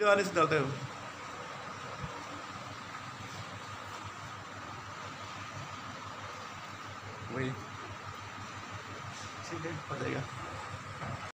गाने से डालते हो वही ठीक है, हो जाएगा।